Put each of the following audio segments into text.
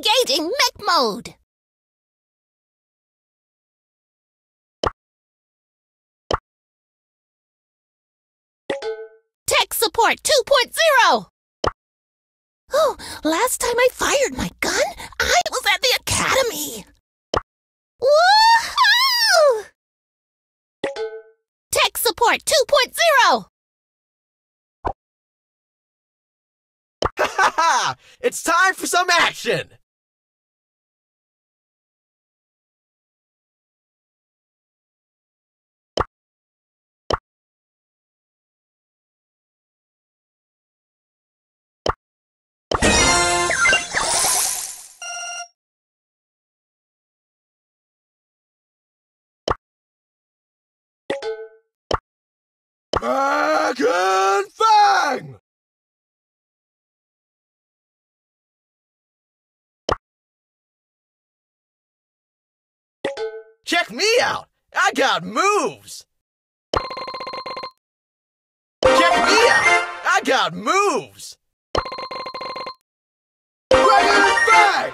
Engaging MEG mode. Tech support 2.0. Oh, last time I fired my gun, I was at the academy. Woohoo! Tech support 2.0. Ha ha ha! It's time for some action! MEG and FANG! Check me out! I got moves! Check me out! I got moves! MEG and FANG!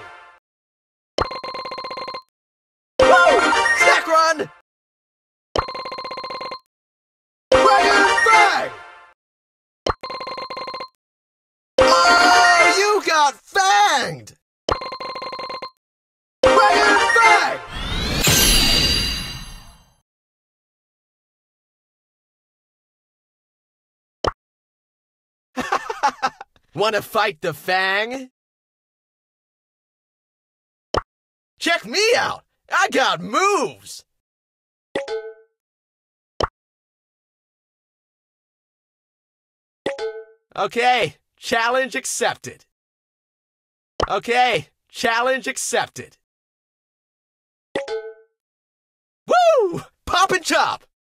Woo! Snack run! MEG and FANG! Oh, you got fanged! MEG and FANG! Wanna fight the FANG? Check me out! I got moves! Okay, challenge accepted. Okay, challenge accepted. Woo! Pop and chop!